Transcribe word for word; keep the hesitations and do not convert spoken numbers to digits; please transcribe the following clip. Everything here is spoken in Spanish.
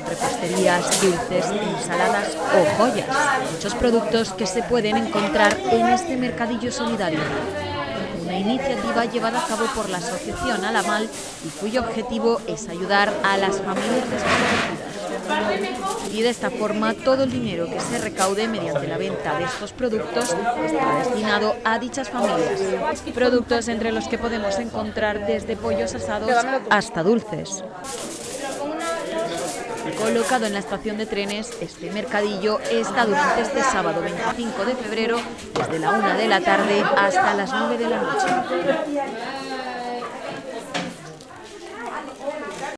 reposterías, dulces, ensaladas o joyas. Muchos productos que se pueden encontrar en este mercadillo solidario. Una iniciativa llevada a cabo por la asociación Alamal y cuyo objetivo es ayudar a las familias desfavorecidas. Y de esta forma todo el dinero que se recaude mediante la venta de estos productos estará destinado a dichas familias. Productos entre los que podemos encontrar desde pollos asados hasta dulces. Colocado en la estación de trenes, este mercadillo está durante este sábado veinticinco de febrero desde la una de la tarde hasta las nueve de la noche.